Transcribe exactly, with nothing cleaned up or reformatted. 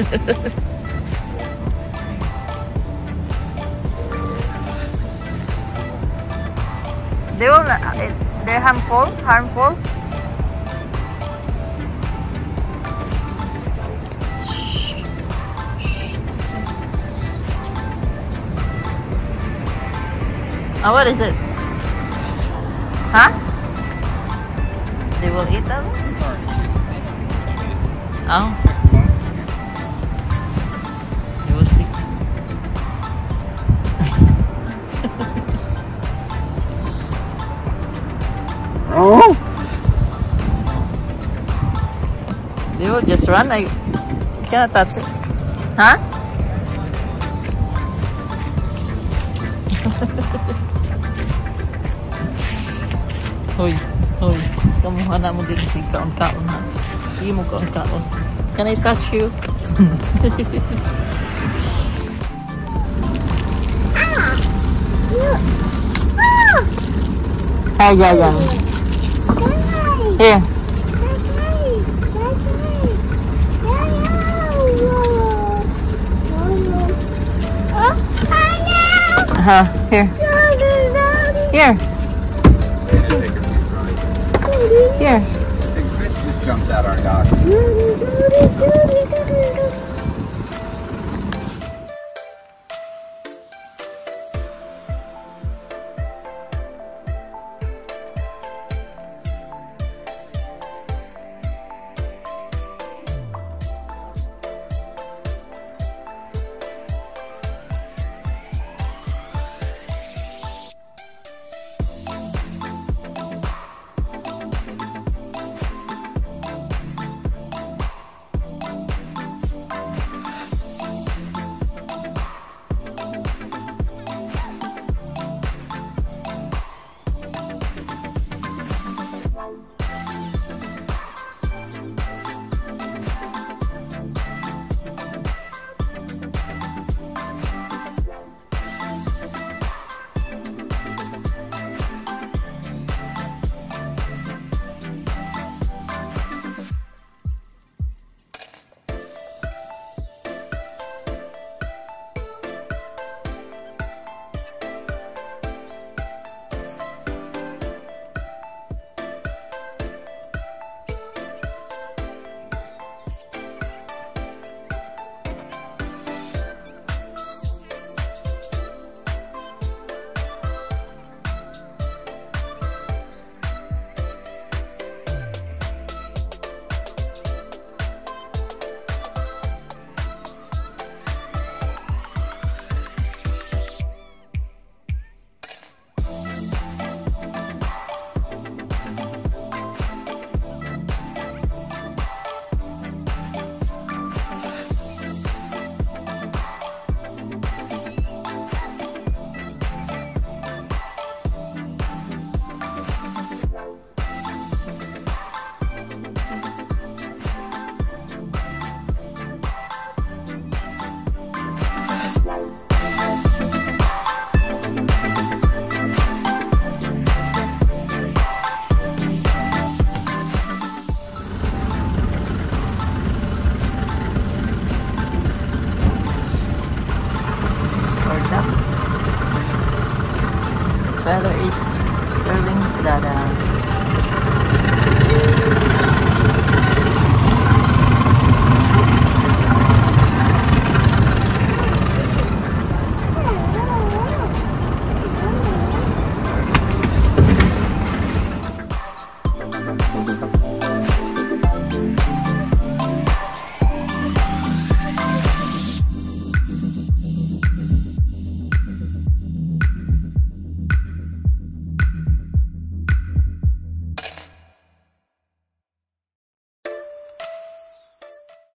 They will not, they're harmful, harmful. Oh, what is it? Huh? They will eat them? Oh. They will see. Oh! They will just run. I cannot touch it. Huh? Hoy, hoy. Kamuha na mo din si kaon-kaon ha. Sige mo kaon-kaon. Can I touch you? Ah, yeah, yeah. Here. Uh-huh. Here. Here. Here. Big fish just jumped out our dock. Father is serving Dada.